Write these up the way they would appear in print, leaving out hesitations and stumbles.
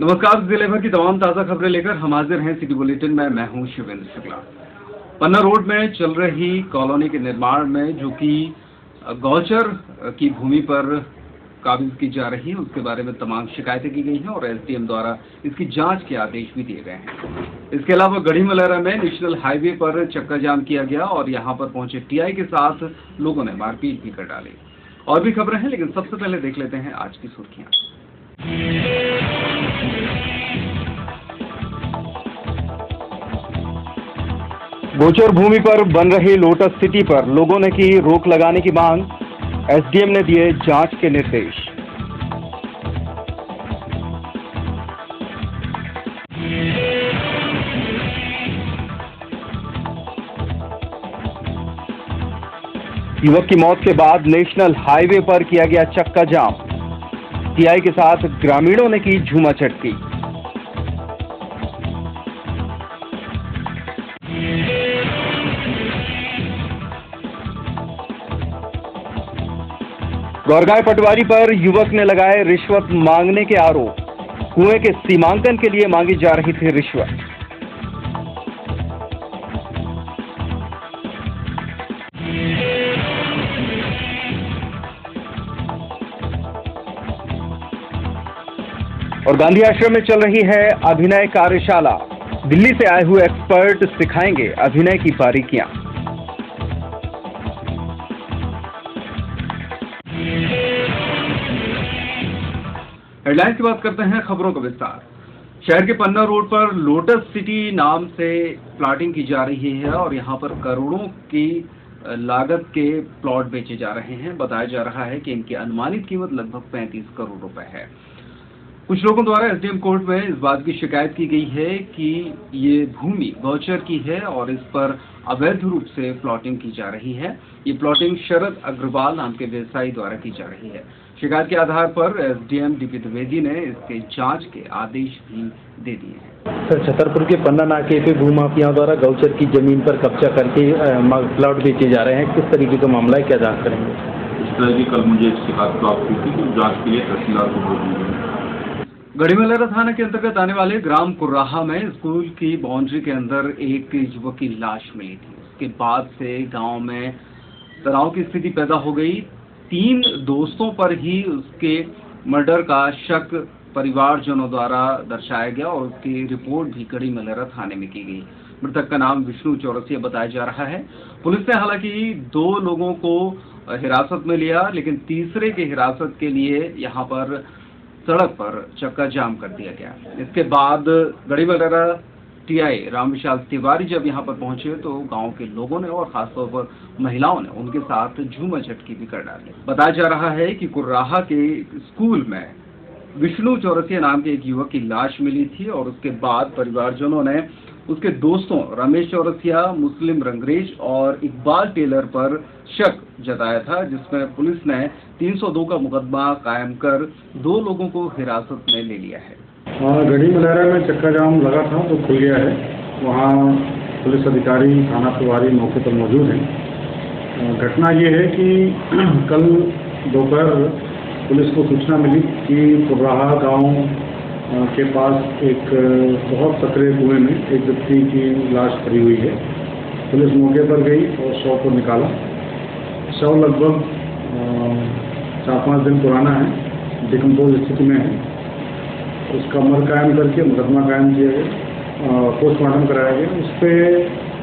नमस्कार। जिले भर की तमाम ताजा खबरें लेकर हम हाजिर हैं सिटी बुलेटिन में। मैं हूं शिवेंद्र शुक्ला। पन्ना रोड में चल रही कॉलोनी के निर्माण में जो कि गौचर की भूमि पर काबिज की जा रही है, उसके बारे में तमाम शिकायतें की गई हैं और एसडीएम द्वारा इसकी जांच के आदेश भी दिए गए हैं। इसके अलावा गढ़ी मलहरा में नेशनल हाईवे पर चक्का जाम किया गया और यहां पर पहुंचे टीआई के साथ लोगों ने मारपीट भी कर डाली। और भी खबरें हैं, लेकिन सबसे पहले देख लेते हैं आज की सुर्खियां। गोचर भूमि पर बन रही लोटस सिटी पर लोगों ने की रोक लगाने की मांग, एसडीएम ने दिए जांच के निर्देश। युवक की मौत के बाद नेशनल हाईवे पर किया गया चक्का जाम, टीआई के साथ ग्रामीणों ने की झूमाचटती। गौरगांव पटवारी पर युवक ने लगाए रिश्वत मांगने के आरोप, कुएं के सीमांकन के लिए मांगी जा रही थी रिश्वत। और गांधी आश्रम में चल रही है अभिनय कार्यशाला, दिल्ली से आए हुए एक्सपर्ट सिखाएंगे अभिनय की बारीकियां। हेडलाइंस की बात करते हैं, खबरों का विस्तार। शहर के पन्ना रोड पर लोटस सिटी नाम से प्लॉटिंग की जा रही है और यहां पर करोड़ों की लागत के प्लॉट बेचे जा रहे हैं। बताया जा रहा है कि इनकी अनुमानित कीमत लगभग 35 करोड़ रुपए है। कुछ लोगों द्वारा एसडीएम कोर्ट में इस बात की शिकायत की गई है कि ये भूमि गौचर की है और इस पर अवैध रूप से प्लॉटिंग की जा रही है। ये प्लॉटिंग शरद अग्रवाल नाम के व्यवसायी द्वारा की जा रही है। शिकायत के आधार पर एसडीएम डीपी द्विवेदी ने इसके जांच के आदेश भी दे दिए हैं। सर, छतरपुर के पन्ना नाके पे भूमाफियाओं द्वारा गौचर की जमीन पर कब्जा करके प्लॉट बेचे जा रहे हैं। किस तरीके का मामला है, क्या जांच करेंगे? इस तरह की कल मुझे एक शिकायत प्राप्त हुई थी, जांच के लिए तहसीलदार को भेज दी गई। गढ़ी मलहरा थाना के अंतर्गत आने वाले ग्राम कुर्राहा में स्कूल की बाउंड्री के अंदर एक युवक की लाश मिली थी। उसके बाद से गांव में तनाव की स्थिति पैदा हो गई। 3 दोस्तों पर ही उसके मर्डर का शक परिवारजनों द्वारा दर्शाया गया और उसकी रिपोर्ट भी गढ़ी मलहरा थाने में की गई। मृतक का नाम विष्णु चौरसिया बताया जा रहा है। पुलिस ने हालांकि 2 लोगों को हिरासत में लिया, लेकिन तीसरे के हिरासत के लिए यहां पर सड़क पर चक्का जाम कर दिया गया। इसके बाद गढ़ी मलहरा टीआई रामविशाल तिवारी जब यहां पर पहुंचे तो गांव के लोगों ने और खासतौर पर महिलाओं ने उनके साथ झूमाचटकी भी कर डाली। बताया जा रहा है कि कुर्राहा के स्कूल में विष्णु चौरसिया नाम के एक युवक की लाश मिली थी और उसके बाद परिवारजनों ने उसके दोस्तों रमेश चौरसिया, मुस्लिम रंगरेज और इकबाल टेलर पर शक जताया था, जिसमें पुलिस ने 302 का मुकदमा कायम कर 2 लोगों को हिरासत में ले लिया है। गढ़ी मलहरा में चक्का जाम लगा था तो खुल गया है। वहाँ पुलिस अधिकारी, थाना प्रभारी मौके पर मौजूद हैं। घटना ये है कि कल दोपहर पुलिस को सूचना मिली कि कुर्राहा गांव के पास एक बहुत सकरे कुएं में एक व्यक्ति की लाश पड़ी हुई है। पुलिस मौके पर गई और शव को निकाला। शव लगभग 4-5 दिन पुराना है, डिकम्पोज स्थिति में है। उसका मर कायम करके मुकदमा कायम किया गया, पोस्टमार्टम कराया गया। उस पर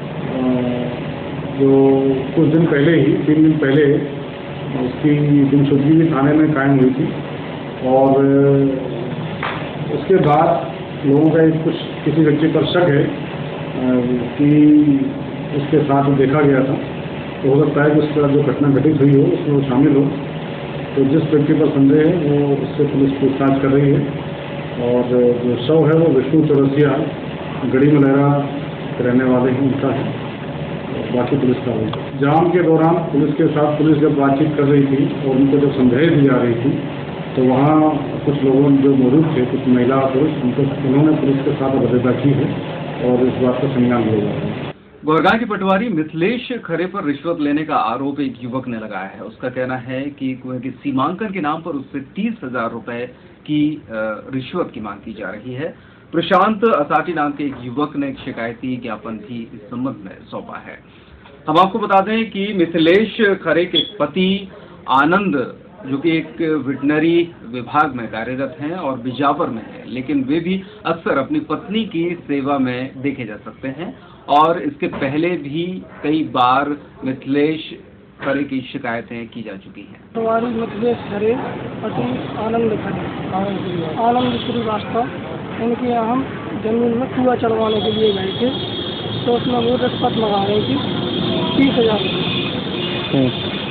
जो कुछ दिन पहले ही 3 दिन पहले उसकी गुमशुदगी भी थाने में कायम हुई थी और उसके बाद लोगों का किसी व्यक्ति पर शक है कि उसके साथ देखा गया था। तो हो सकता है कि उसका जो घटना घटित हुई हो उसमें वो शामिल हो। तो जिस व्यक्ति पर संदेह है वो उससे पुलिस पूछताछ कर रही है और जो शव है वो विष्णु चौरसिया गढ़ी मलहरा रहने वाले हैं, उनका है। बाकी पुलिस का है। जाम के दौरान पुलिस के साथ पुलिस जब बातचीत कर रही थी और उनको जब संदेह दी जा रही थी तो वहाँ कुछ लोगों जो मौजूद थे, कुछ महिला पुरुष, उन्होंने पुलिस के साथ अभद्रता की है और इस बात का संज्ञान लिया जा रहा है। गोरगांव के पटवारी मिथिलेश खरे पर रिश्वत लेने का आरोप एक युवक ने लगाया है। उसका कहना है कि कुएं के सीमांकन के नाम पर उससे 30,000 रुपए की रिश्वत की मांग की जा रही है। प्रशांत असाटी नाम के एक युवक ने एक शिकायती ज्ञापन भी इस संबंध में सौंपा है। हम आपको बता दें कि मिथिलेश खरे के पति आनंद, जो कि एक वेटनरी विभाग में कार्यरत हैं और बिजावर में हैं, लेकिन वे भी अक्सर अपनी पत्नी की सेवा में देखे जा सकते हैं और इसके पहले भी कई बार मिथिलेश खरे की शिकायतें की जा चुकी हैं। पटवारी मिथिलेश खरे, पति आनंद खरे, आनंद श्रीवास्तव, उनके यहाँ हम जमीन में कुआं चढ़वाने के लिए गए थे, तो उसमें वो रिश्वत मंगा रही थी 30,000 रुपये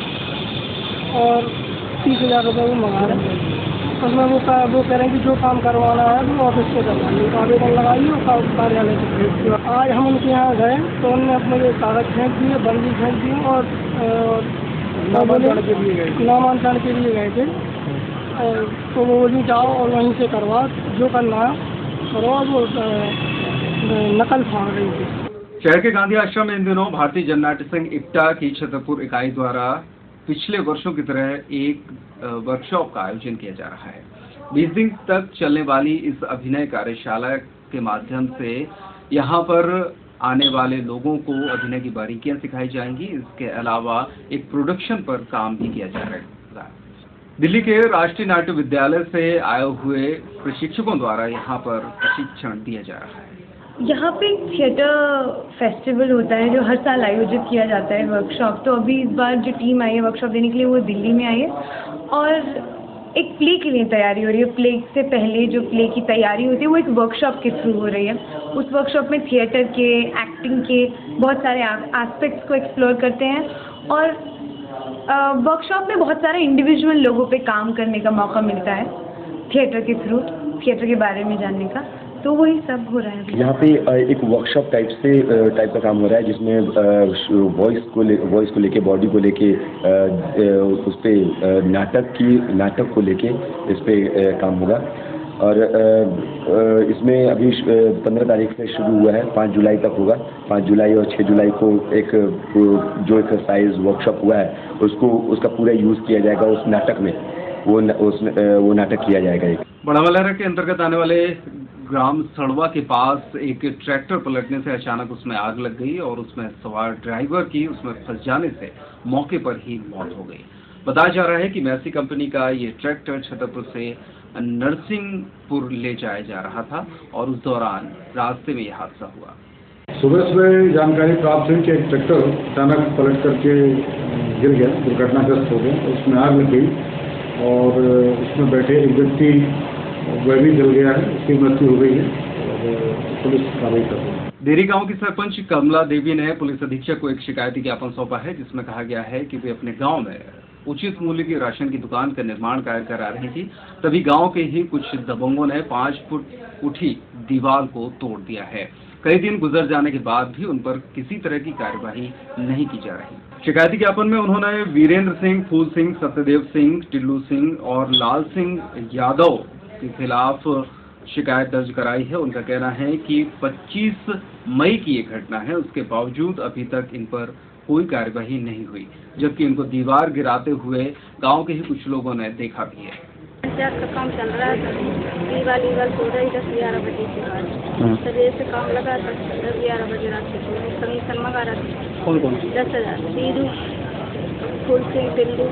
और 30,000 रुपये वो मंगा रहे थे। उसमें वो कह रहे हैं कि जो काम करवाना है वो ऑफिस से करवाइए, आवेदन लगाइए और कार्यालय से भेज दिया। आज हम उनके यहाँ गए तो उन्होंने अपने कागज फेंक दिए, बंदी फेंक दी और नामांतरण के लिए गए थे। तो वो बोली जाओ और वहीं से करवा, जो करना है करो। वो नकल फाड़ रही थी। शहर के गांधी आश्रम में इन दिनों भारतीय जननाट्य संघ इप्टा की छतरपुर इकाई द्वारा पिछले वर्षों की तरह एक वर्कशॉप का आयोजन किया जा रहा है। 20 दिन तक चलने वाली इस अभिनय कार्यशाला के माध्यम से यहाँ पर आने वाले लोगों को अभिनय की बारीकियां सिखाई जाएंगी। इसके अलावा एक प्रोडक्शन पर काम भी किया जा रहा है। दिल्ली के राष्ट्रीय नाट्य विद्यालय से आए हुए प्रशिक्षकों द्वारा यहाँ पर प्रशिक्षण दिया जा रहा है। यहाँ पे थिएटर फेस्टिवल होता है जो हर साल आयोजित किया जाता है वर्कशॉप। तो अभी इस बार जो टीम आई है वर्कशॉप देने के लिए वो दिल्ली में आई है और एक प्ले के लिए तैयारी हो रही है। प्ले से पहले जो प्ले की तैयारी होती है वो एक वर्कशॉप के थ्रू हो रही है। उस वर्कशॉप में थिएटर के, एक्टिंग के बहुत सारे एस्पेक्ट्स को एक्सप्लोर करते हैं और वर्कशॉप में बहुत सारे इंडिविजुअल लोगों पे काम करने का मौका मिलता है थिएटर के थ्रू, थिएटर के बारे में जानने का। तो वही सब हो रहा है यहाँ पे। एक वर्कशॉप टाइप का काम हो रहा है जिसमें वॉइस को लेके, बॉडी को लेके, उस पर नाटक को लेके इस पे काम होगा। और इसमें अभी 15 तारीख से शुरू हुआ है, 5 जुलाई तक होगा। 5 जुलाई और 6 जुलाई को एक जो एक्सरसाइज वर्कशॉप हुआ है उसका पूरा यूज़ किया जाएगा उस नाटक में। वो नाटक किया जाएगा। बड़ा मलहरा के अंतर्गत आने वाले ग्राम सड़वा के पास एक ट्रैक्टर पलटने से अचानक उसमें आग लग गई और उसमें सवार ड्राइवर की उसमें फंस जाने से मौके पर ही मौत हो गई। बताया जा रहा है कि मैसी कंपनी का ये ट्रैक्टर छतरपुर से नरसिंहपुर ले जाया जा रहा था और उस दौरान रास्ते में यह हादसा हुआ। सुबह जानकारी प्राप्त हुई कि एक ट्रैक्टर अचानक पलट करके गिर गया, दुर्घटनाग्रस्त हो गया। उसमें आग लग गई और उसमें बैठे एक व्यक्ति वह भी जल गया है, उसकी मृत्यु हो गई है और पुलिस कार्रवाई कर रही है। देरी गांव की सरपंच कमला देवी ने पुलिस अधीक्षक को एक शिकायती ज्ञापन सौंपा है जिसमें कहा गया है कि वे अपने गांव में उचित मूल्य की राशन की दुकान का निर्माण कार्य करा रही थी, तभी गांव के ही कुछ दबंगों ने 5 फुट उठी दीवार को तोड़ दिया है। कई दिन गुजर जाने के बाद भी उन पर किसी तरह की कार्यवाही नहीं की जा रही। शिकायती ज्ञापन में उन्होंने वीरेंद्र सिंह, फूल सिंह, सत्यदेव सिंह, टिल्लू सिंह और लाल सिंह यादव के खिलाफ शिकायत दर्ज कराई है। उनका कहना है कि 25 मई की ये घटना है, उसके बावजूद अभी तक इन पर कोई कार्यवाही नहीं हुई, जबकि इनको दीवार गिराते हुए गांव के ही कुछ लोगों ने देखा भी है। पंचायत का काम चल रहा है, दीवार हो रही 10-11 बजे के बाद। सवेरे से काम लगा था, 10-11 बजे रात को कमीशन मंगा रहा था। कौन 10,000 वीरू, फूल सिंह, टिल्लू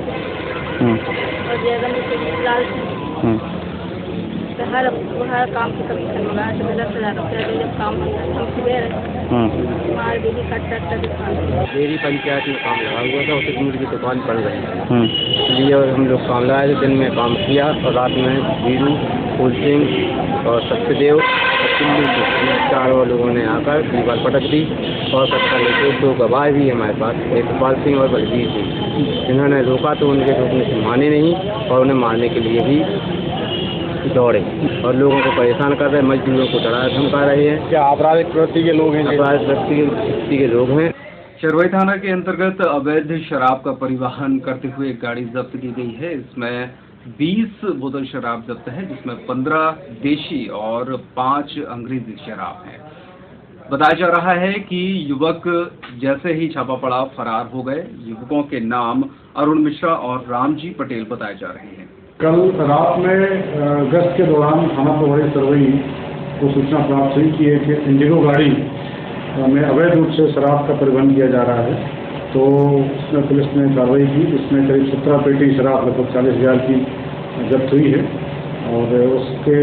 और जयगंज सिंह, लाल सिंह। हर काम की कमीशन मंगा रहा था। 10,000 रुपया जब काम हमसे दे रहे। हमारे दीदी का ट्रैक्टर दुकान, मेरी पंचायत में काम लगा हुआ था, उसे दूध की दुकान पड़ रही थी, इसलिए और हम लोग काम लगाए थे। दिन में काम किया और रात में वीरू, फूल सिंह और सत्यदेव और टिल्लू के 4 लोगों ने आकर दीवार पटक दी और कट्टा लेके 2 गवाह भी हमारे पास, एक गोपाल सिंह और बलबीर सिंह। जिन्होंने रोका तो उनके रोकने से माने नहीं और उन्हें मारने के लिए भी दौड़े और लोगों को परेशान कर रहे हैं, मजदूरों को डरा धमका रहे हैं। क्या आपराधिक प्रवृत्ति के लोग हैं? आपराधिक प्रवृत्ति के लोग हैं। शरवई थाना के अंतर्गत अवैध शराब का परिवहन करते हुए एक गाड़ी जब्त की गई है। इसमें 20 बोतल शराब जब्त है, जिसमें 15 देशी और 5 अंग्रेजी शराब है। बताया जा रहा है कि युवक जैसे ही छापा पड़ा फरार हो गए। युवकों के नाम अरुण मिश्रा और रामजी पटेल बताए जा रहे हैं। कल रात में गश्त के दौरान थाना प्रभारी सरवई को सूचना प्राप्त हुई कि एक इंडिगो गाड़ी में अवैध रूप से शराब का परिवहन किया जा रहा है। तो उसमें पुलिस ने कार्रवाई की। इसमें करीब 17 पेटी शराब लगभग 40,000 की जब्त हुई है और उसके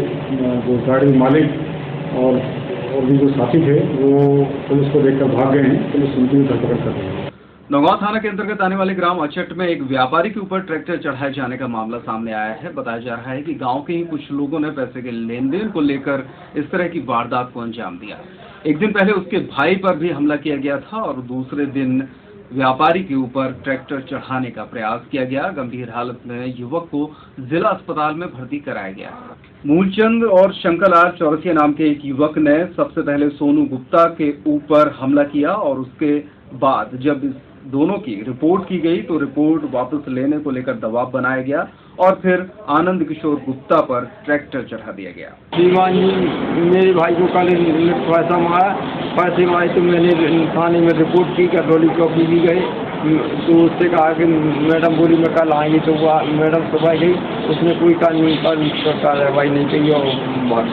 जो गाड़ी मालिक और भी जो साथी थे वो पुलिस को देखकर भाग गए हैं। पुलिस उनकी भी धरपकड़ कर रही है। नौगांव थाना के अंतर्गत आने वाले ग्राम अचट में एक व्यापारी के ऊपर ट्रैक्टर चढ़ाए जाने का मामला सामने आया है। बताया जा रहा है कि गांव के ही कुछ लोगों ने पैसे के लेन देन को लेकर इस तरह की वारदात को अंजाम दिया। एक दिन पहले उसके भाई पर भी हमला किया गया था और दूसरे दिन व्यापारी के ऊपर ट्रैक्टर चढ़ाने का प्रयास किया गया। गंभीर हालत में युवक को जिला अस्पताल में भर्ती कराया गया। मूलचंद और शंकरलाल चौरसिया नाम के एक युवक ने सबसे पहले सोनू गुप्ता के ऊपर हमला किया और उसके बाद जब दोनों की रिपोर्ट की गई तो रिपोर्ट वापस लेने को लेकर दबाव बनाया गया और फिर आनंद किशोर गुप्ता पर ट्रैक्टर चढ़ा दिया गया। श्रीमान जी मेरे भाई को कल पैसा मारा, पैसे मारे तो मैंने थाने में रिपोर्ट की, करौली चौकी भी गए तो उससे कहा कि मैडम बोली मैं कल आएंगे। तो वो मैडम सुबह गई, उसने कोई कार्रवाई नहीं की और भाग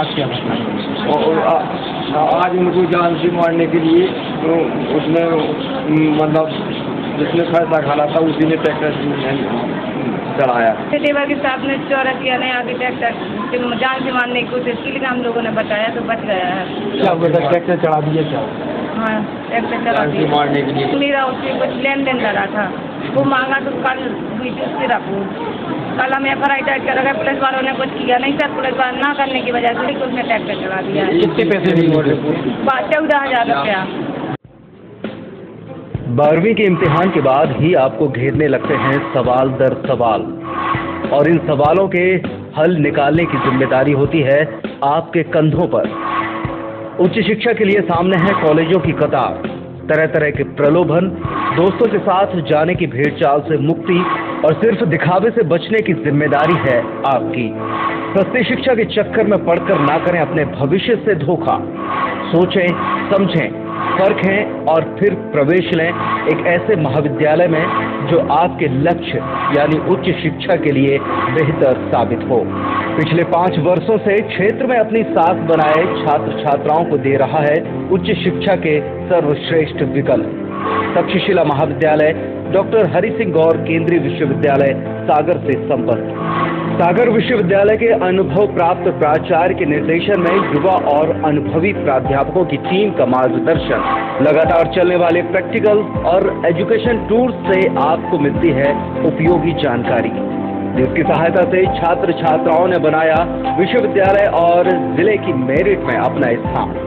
गई। और आज उनको जान से मारने के लिए तो उसने मतलब जिसने पैसा खाला था उसी ने ट्रैक्टर चढ़ाया। टेबल के साथ में चौरसिया ने आगे ट्रैक्टर जान से मारने की कोशिश की, लेकिन हम लोगों ने बताया तो बच गया है। क्या ट्रैक्टर चढ़ा दिया? क्या? हाँ, ट्रैक्टर चढ़ा दिया मारने के लिए। मेरा उससे कुछ लेन देन लगा था, वो मांगा तो कल हुई थी उसकी रिपोर्ट। कल हमें FIR टाइट कर रखा है, पुलिस वालों ने कुछ किया नहीं सर। पुलिस वाले ना करने की वजह से उसने ट्रैक्टर चढ़ा दिया। कितने पैसे दिए? 14,000 रुपया। 12वीं के इम्तिहान के बाद ही आपको घेरने लगते हैं सवाल दर सवाल और इन सवालों के हल निकालने की जिम्मेदारी होती है आपके कंधों पर। उच्च शिक्षा के लिए सामने है कॉलेजों की कतार, तरह तरह के प्रलोभन, दोस्तों के साथ जाने की भेड़चाल से मुक्ति और सिर्फ दिखावे से बचने की जिम्मेदारी है आपकी। सस्ती शिक्षा के चक्कर में पड़कर ना करें अपने भविष्य से धोखा। सोचें, समझें, फर्क है और फिर प्रवेश लें एक ऐसे महाविद्यालय में जो आपके लक्ष्य यानी उच्च शिक्षा के लिए बेहतर साबित हो। पिछले 5 वर्षों से क्षेत्र में अपनी साख बनाए छात्र छात्राओं को दे रहा है उच्च शिक्षा के सर्वश्रेष्ठ विकल्प। तक्षशिला महाविद्यालय डॉक्टर हरि सिंह गौर केंद्रीय विश्वविद्यालय सागर से संपर्क। सागर विश्वविद्यालय के अनुभव प्राप्त प्राचार्य के निर्देशन में युवा और अनुभवी प्राध्यापकों की टीम का मार्गदर्शन, लगातार चलने वाले प्रैक्टिकल और एजुकेशन टूर्स से आपको मिलती है उपयोगी जानकारी, जिसकी सहायता से छात्र छात्राओं ने बनाया विश्वविद्यालय और जिले की मेरिट में अपना स्थान।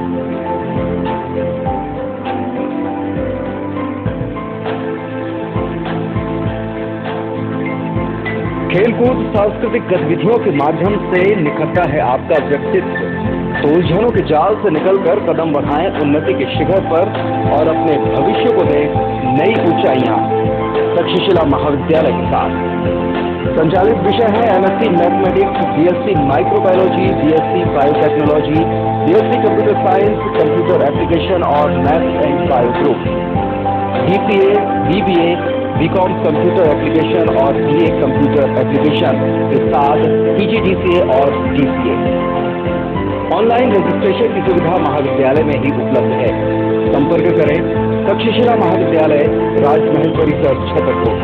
खेलकूद सांस्कृतिक गतिविधियों के माध्यम से निखरता है आपका व्यक्तित्व। उलझनों के जाल से निकलकर कदम बढ़ाएं उन्नति के शिखर पर और अपने भविष्य को दें नई ऊंचाइयां। तक्षशिला महाविद्यालय के साथ संचालित विषय है MSc mathematics, BSc microbiology, BSc biotechnology, BSc computer science, computer application और maths and bio group, BCA, BBA, BCom computer application और BA कंप्यूटर एप्लीकेशन के साथ PGDCA और DCA। ऑनलाइन रजिस्ट्रेशन की सुविधा महाविद्यालय में ही उपलब्ध है। संपर्क करें तक्षशिला महाविद्यालय, राजमहल परिसर, Chhatarpur.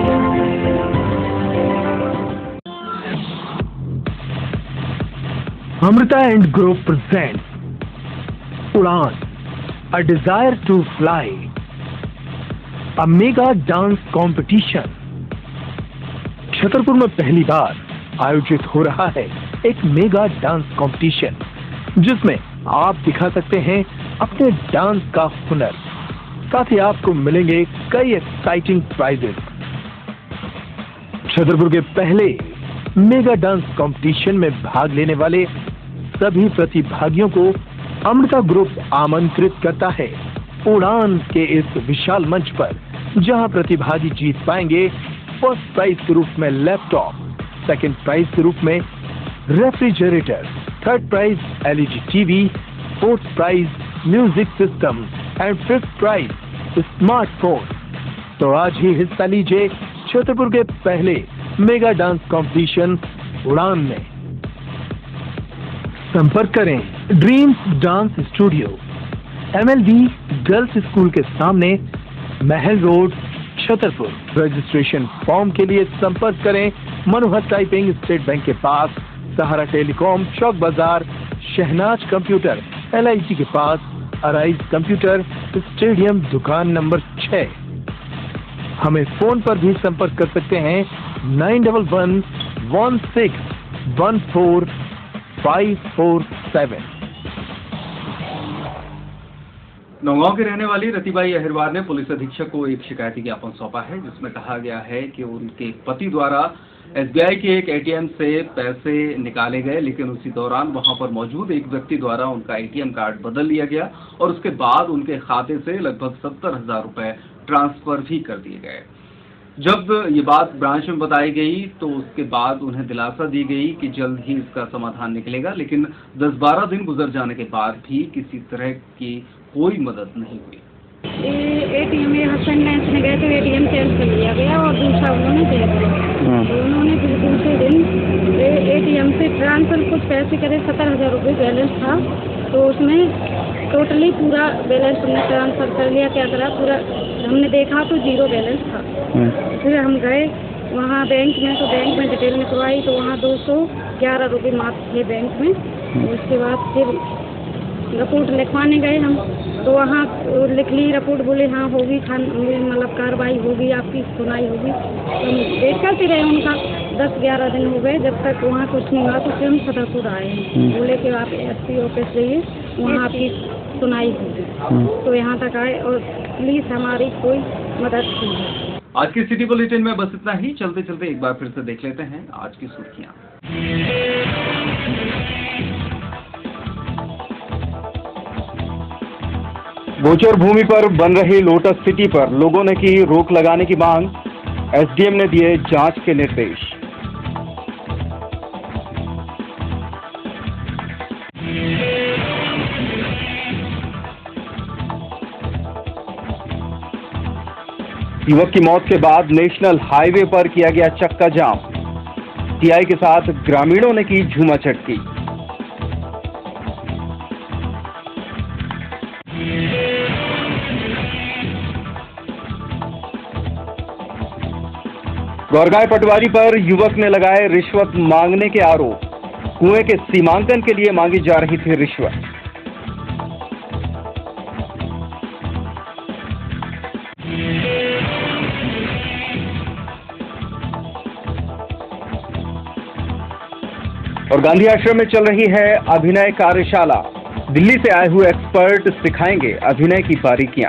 Amrita and Group presents Udan, a desire to fly, a mega dance competition. Chhatarpur में पहली बार आयोजित हो रहा है एक मेगा डांस कंपटीशन, जिसमें आप दिखा सकते हैं अपने डांस का हुनर। साथ ही आपको मिलेंगे कई एक्साइटिंग प्राइजेस। छतरपुर के पहले मेगा डांस कंपटीशन में भाग लेने वाले सभी प्रतिभागियों को अमृता ग्रुप आमंत्रित करता है उड़ान के इस विशाल मंच पर, जहां प्रतिभागी जीत पाएंगे फर्स्ट प्राइज के रूप में लैपटॉप, सेकंड प्राइज के रूप में refrigerator, third prize LED TV, fourth prize music system and fifth prize smartphone. तो आज ही हिस्सा लीजिए छतरपुर के पहले मेगा डांस कंपटीशन उड़ान में। संपर्क करें dreams dance studio, MLD girls school के सामने, महल रोड, छतरपुर। रजिस्ट्रेशन फॉर्म के लिए संपर्क करें मनोहर टाइपिंग, स्टेट बैंक के पास, सहारा टेलीकॉम, चौक बाजार, शहनाज कंप्यूटर, LIC के पास, अराइज कंप्यूटर, स्टेडियम, दुकान नंबर 6। हमें फोन पर भी संपर्क कर सकते हैं 9111614547। नौगांव की रहने वाली रतिबाई अहिरवार ने पुलिस अधीक्षक को एक शिकायती ज्ञापन सौंपा है, जिसमें कहा गया है कि उनके पति द्वारा SBI के एक ATM से पैसे निकाले गए, लेकिन उसी दौरान वहां पर मौजूद एक व्यक्ति द्वारा उनका ATM कार्ड बदल लिया गया और उसके बाद उनके खाते से लगभग 70,000 रुपए ट्रांसफर भी कर दिए गए। जब ये बात ब्रांच में बताई गई तो उसके बाद उन्हें दिलासा दी गई कि जल्द ही इसका समाधान निकलेगा, लेकिन 10-12 दिन गुजर जाने के बाद भी किसी तरह की कोई मदद नहीं हुई। ATM में हस्बैंड में गए तो ATM चेंज कर लिया गया और दूसरा उन्होंने दे दिया। तो उन्होंने फिर दूसरे दिन ATM से ट्रांसफर कुछ पैसे करे, 70,000 रुपये बैलेंस था, तो उसमें टोटली पूरा बैलेंस हमने ट्रांसफर कर लिया। क्या करा, पूरा हमने देखा तो 0 बैलेंस था। फिर हम गए वहाँ बैंक में, तो बैंक में डिटेल निकलवाई तो वहाँ 211 रुपये मात्र थे बैंक में। उसके बाद फिर रिपोर्ट लिखवाने गए हम, तो वहाँ लिख ली रिपोर्ट, बोले हाँ होगी, मतलब कार्रवाई होगी, आपकी सुनाई होगी। तो हम वेट करते रहे उनका, 10-11 दिन हो गए, जब तक वहाँ कुछ नहीं हुआ तो फिर हम छतरपुर आए। बोले कि आप SP ऑफिस जाइए, वहाँ आपकी सुनाई होगी। तो यहाँ तक आए और प्लीज़ हमारी कोई मदद कीजिए। आज की सिटी बुलेटिन में बस इतना ही। चलते चलते एक बार फिर से देख लेते हैं आज की सुर्खियां। गोचर भूमि पर बन रही लोटस सिटी पर लोगों ने की रोक लगाने की मांग, SDM ने दिए जांच के निर्देश। युवक की मौत के बाद नेशनल हाईवे पर किया गया चक्का जाम, TI के साथ ग्रामीणों ने की झूमा चटकी। गौरगांव पटवारी पर युवक ने लगाए रिश्वत मांगने के आरोप, कुएं के सीमांकन के लिए मांगी जा रही थी रिश्वत। और गांधी आश्रम में चल रही है अभिनय कार्यशाला, दिल्ली से आए हुए एक्सपर्ट सिखाएंगे अभिनय की बारीकियां।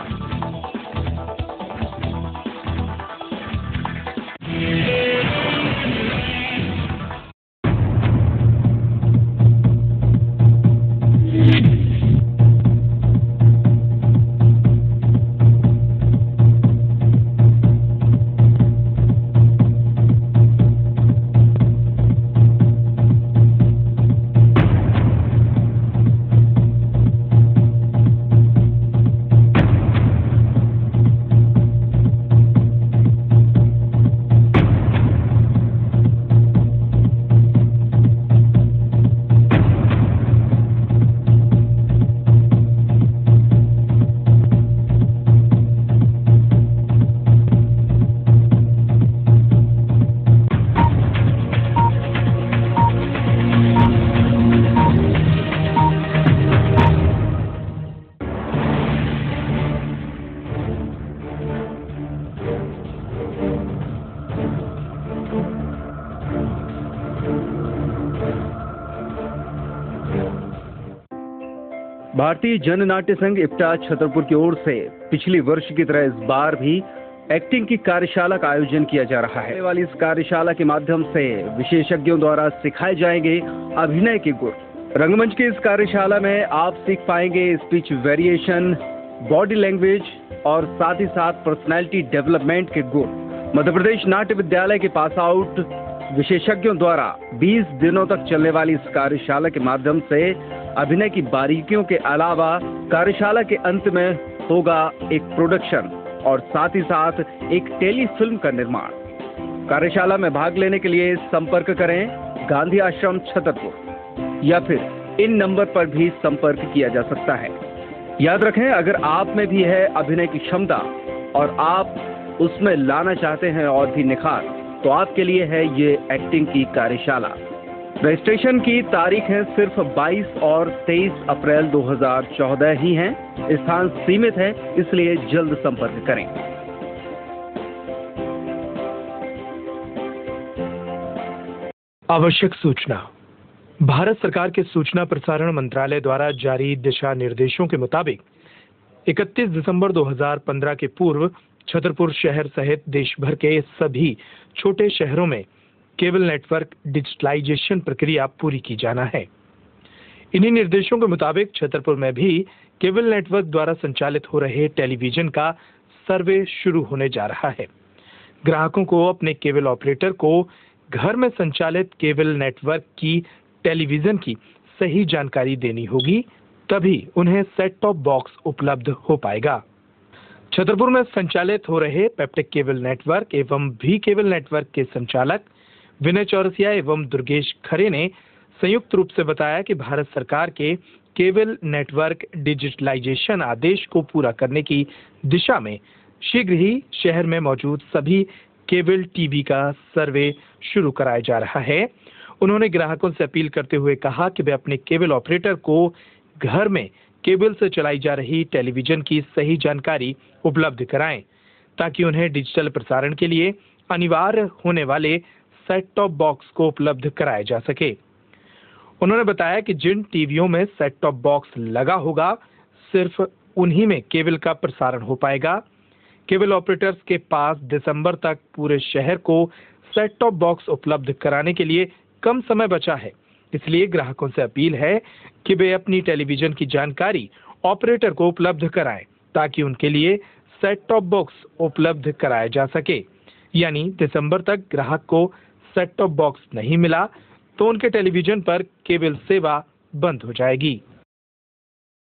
भारतीय जन नाट्य संघ इप्टा छतरपुर की ओर से पिछली वर्ष की तरह इस बार भी एक्टिंग की कार्यशाला का आयोजन किया जा रहा है। वाली इस कार्यशाला के माध्यम से विशेषज्ञों द्वारा सिखाए जाएंगे अभिनय के गुण। रंगमंच की इस कार्यशाला में आप सीख पाएंगे स्पीच वेरिएशन, बॉडी लैंग्वेज और साथ ही साथ पर्सनैलिटी डेवलपमेंट के गुण। मध्य प्रदेश नाट्य विद्यालय के पास आउट विशेषज्ञों द्वारा 20 दिनों तक चलने वाली इस कार्यशाला के माध्यम से अभिनय की बारीकियों के अलावा कार्यशाला के अंत में होगा एक प्रोडक्शन और साथ ही साथ एक टेलीफिल्म का निर्माण। कार्यशाला में भाग लेने के लिए संपर्क करें गांधी आश्रम छतरपुर या फिर इन नंबर पर भी संपर्क किया जा सकता है। याद रखें, अगर आप में भी है अभिनय की क्षमता और आप उसमें लाना चाहते हैं और भी निखार, तो आपके लिए है ये एक्टिंग की कार्यशाला। रजिस्ट्रेशन की तारीख है सिर्फ 22 और 23 अप्रैल 2014 ही है। स्थान सीमित है, इसलिए जल्द संपर्क करें। आवश्यक सूचना। भारत सरकार के सूचना प्रसारण मंत्रालय द्वारा जारी दिशा निर्देशों के मुताबिक 31 दिसंबर 2015 के पूर्व छतरपुर शहर सहित देश भर के सभी छोटे शहरों में केबल नेटवर्क डिजिटलाइजेशन प्रक्रिया पूरी की जाना है। इन्हीं निर्देशों के मुताबिक छतरपुर में भी केबल नेटवर्क द्वारा संचालित हो रहे टेलीविजन का सर्वे शुरू होने जा रहा है। ग्राहकों को अपने केबल ऑपरेटर को घर में संचालित केबल नेटवर्क की टेलीविजन की सही जानकारी देनी होगी, तभी उन्हें सेट टॉप बॉक्स उपलब्ध हो पाएगा। छतरपुर में संचालित हो रहे पेप्टिक केबल नेटवर्क एवं भी केबल नेटवर्क के संचालक विनय चौरसिया एवं दुर्गेश खरे ने संयुक्त रूप से बताया कि भारत सरकार के केबल नेटवर्क डिजिटलाइजेशन आदेश को पूरा करने की दिशा में शीघ्र ही शहर में मौजूद सभी केबल टीवी का सर्वे शुरू कराया जा रहा है। उन्होंने ग्राहकों से अपील करते हुए कहा कि वे अपने केबल ऑपरेटर को घर में केबल से चलाई जा रही टेलीविजन की सही जानकारी उपलब्ध कराएं, ताकि उन्हें डिजिटल प्रसारण के लिए अनिवार्य होने वाले सेट टॉप बॉक्स को उपलब्ध कराया जा सके। उन्होंने बताया कि जिन टीवियों में सेट टॉप बॉक्स लगा होगा, सिर्फ उन्हीं में केबल का प्रसारण हो पाएगा। केबल ऑपरेटर्स के पास दिसंबर तक पूरे शहर को सेट टॉप बॉक्स उपलब्ध कराने के लिए कम समय बचा है, इसलिए ग्राहकों से अपील है कि वे अपनी टेलीविजन की जानकारी ऑपरेटर को उपलब्ध कराएं, ताकि उनके लिए सेट टॉप बॉक्स उपलब्ध कराया जा सके। यानी दिसंबर तक ग्राहक को सेट टॉप बॉक्स नहीं मिला तो उनके टेलीविजन पर केबल सेवा बंद हो जाएगी।